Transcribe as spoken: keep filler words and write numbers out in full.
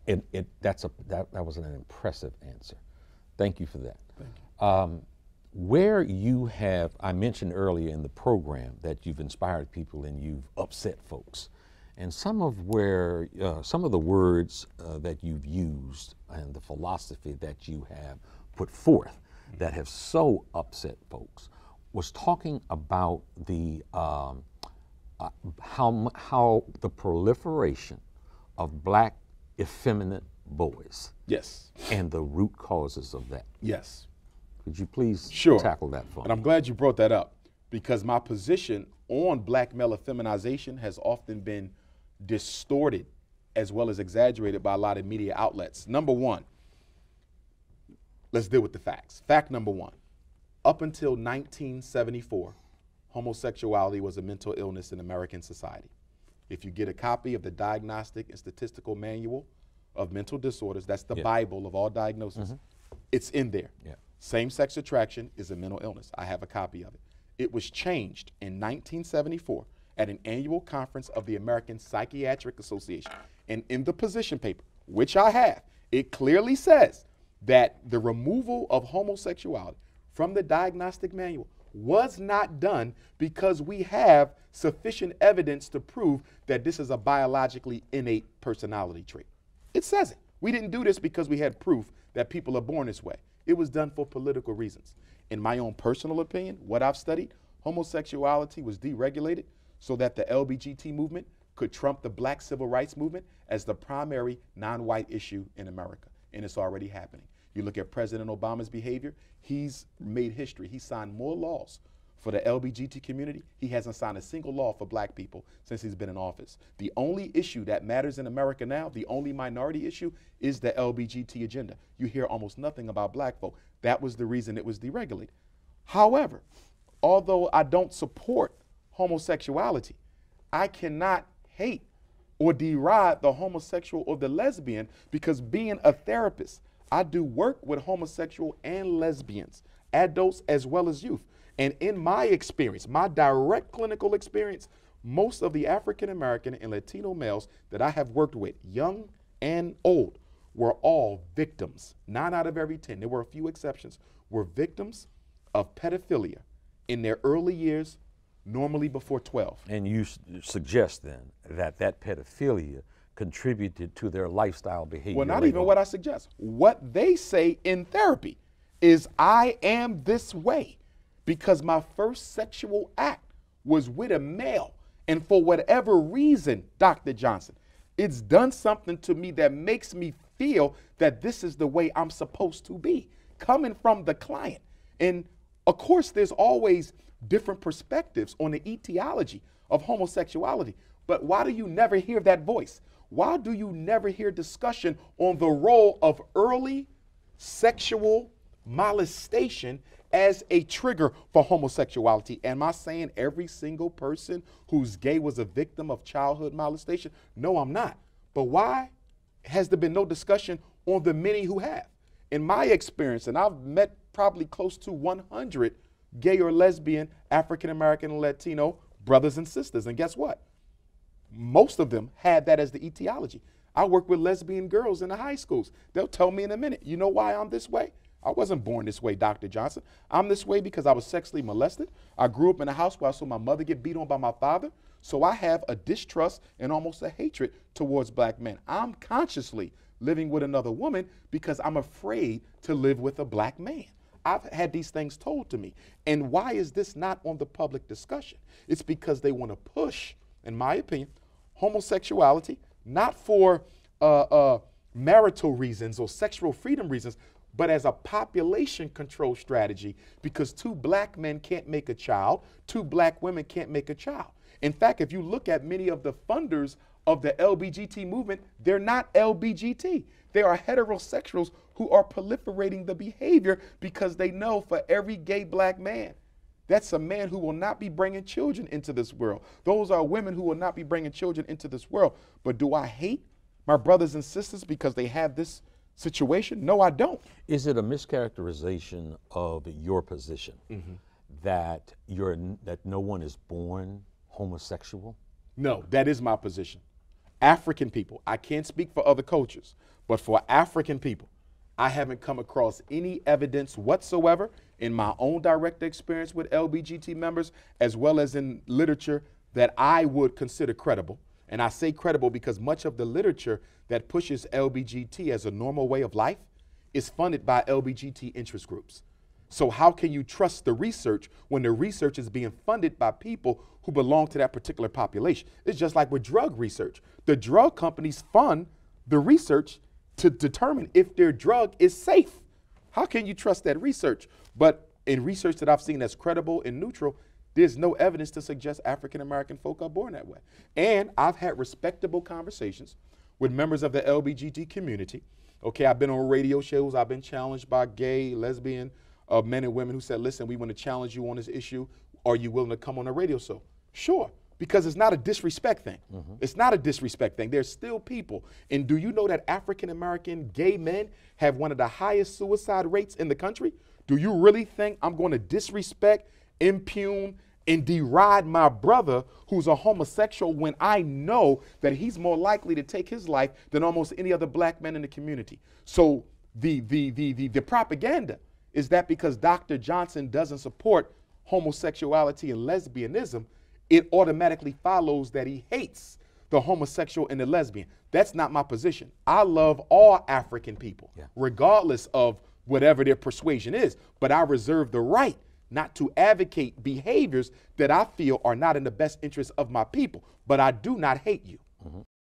it, it that's a that, that was an impressive answer. Thank you for that. Thank you. Um, where you have, I mentioned earlier in the program that you've inspired people and you've upset folks. And some of where, uh, some of the words uh, that you've used and the philosophy that you have put forth that have so upset folks was talking about the, um, uh, how, how the proliferation of black effeminate boys. Yes. And the root causes of that. Yes. Could you please sure. tackle that for me? And I'm glad you brought that up, because my position on black male effeminization has often been distorted as well as exaggerated by a lot of media outlets. Number one, let's deal with the facts. Fact number one, up until nineteen seventy-four, homosexuality was a mental illness in American society. If you get a copy of the Diagnostic and Statistical Manual of Mental Disorders, that's the yeah. Bible of all diagnoses, mm-hmm. it's in there. Yeah. Same-sex attraction is a mental illness. I have a copy of it. It was changed in nineteen seventy-four at an annual conference of the American Psychiatric Association. And in the position paper, which I have, it clearly says that the removal of homosexuality from the diagnostic manual was not done because we have sufficient evidence to prove that this is a biologically innate personality trait. It says it. We didn't do this because we had proof that people are born this way. It was done for political reasons. In my own personal opinion, what I've studied, homosexuality was deregulated so that the L B G T movement could trump the black civil rights movement as the primary non-white issue in America, and it's already happening. You look at President Obama's behavior, he's made history. He signed more laws for the L B G T community. He hasn't signed a single law for black people since he's been in office. The only issue that matters in America now, the only minority issue, is the L B G T agenda. You hear almost nothing about black folk. That was the reason it was deregulated. However, although I don't support homosexuality, I cannot hate or deride the homosexual or the lesbian, because being a therapist, I do work with homosexual and lesbians, adults as well as youth. And in my experience, my direct clinical experience, most of the African American and Latino males that I have worked with, young and old, were all victims. Nine out of every ten, there were a few exceptions, were victims of pedophilia in their early years, normally before twelve. And you s- suggest then that that pedophilia contributed to their lifestyle behavior. Well, not later even on. what I suggest. What they say in therapy is, I am this way because my first sexual act was with a male. And for whatever reason, Doctor Johnson, it's done something to me that makes me feel that this is the way I'm supposed to be, coming from the client. And of course, there's always different perspectives on the etiology of homosexuality. But why do you never hear that voice? Why do you never hear discussion on the role of early sexual molestation as a trigger for homosexuality? Am I saying every single person who's gay was a victim of childhood molestation? No, I'm not. But why has there been no discussion on the many who have? In my experience, and I've met probably close to one hundred gay or lesbian, African American and Latino brothers and sisters, and guess what? Most of them had that as the etiology. I work with lesbian girls in the high schools. They'll tell me in a minute, you know why I'm this way? I wasn't born this way, Doctor Johnson. I'm this way because I was sexually molested. I grew up in a house where I saw my mother get beat on by my father. So I have a distrust and almost a hatred towards black men. I'm consciously living with another woman because I'm afraid to live with a black man. I've had these things told to me. And why is this not on the public discussion? It's because they want to push, in my opinion, homosexuality, not for uh, uh, marital reasons or sexual freedom reasons, but as a population control strategy, because two black men can't make a child, two black women can't make a child. In fact, if you look at many of the funders of the L B G T movement, they're not L B G T. They are heterosexuals who are proliferating the behavior because they know for every gay black man, that's a man who will not be bringing children into this world. Those are women who will not be bringing children into this world. But do I hate my brothers and sisters because they have this situation? No, I don't. Is it a mischaracterization of your position mm-hmm. that you're that no one is born homosexual? No, that is my position. African people, I can't speak for other cultures, but for African people, I haven't come across any evidence whatsoever in my own direct experience with L G B T members, as well as in literature, that I would consider credible. And I say credible because much of the literature that pushes L G B T as a normal way of life is funded by L G B T interest groups. So how can you trust the research when the research is being funded by people who belong to that particular population? It's just like with drug research. The drug companies fund the research to determine if their drug is safe. How can you trust that research? But in research that I've seen that's credible and neutral, there's no evidence to suggest African American folk are born that way. And I've had respectable conversations with members of the L G B T community. Okay, I've been on radio shows, I've been challenged by gay, lesbian, uh, men and women who said, listen, we want to challenge you on this issue. Are you willing to come on a radio show? Sure, because it's not a disrespect thing. Mm-hmm. It's not a disrespect thing. There's still people. And do you know that African American gay men have one of the highest suicide rates in the country? Do you really think I'm going to disrespect, impugn, and deride my brother who's a homosexual when I know that he's more likely to take his life than almost any other black man in the community? So the, the, the, the, the propaganda is that because Doctor Johnson doesn't support homosexuality and lesbianism, it automatically follows that he hates the homosexual and the lesbian. That's not my position. I love all African people, yeah, regardless of whatever their persuasion is, but I reserve the right not to advocate behaviors that I feel are not in the best interest of my people, but I do not hate you. Mm-hmm.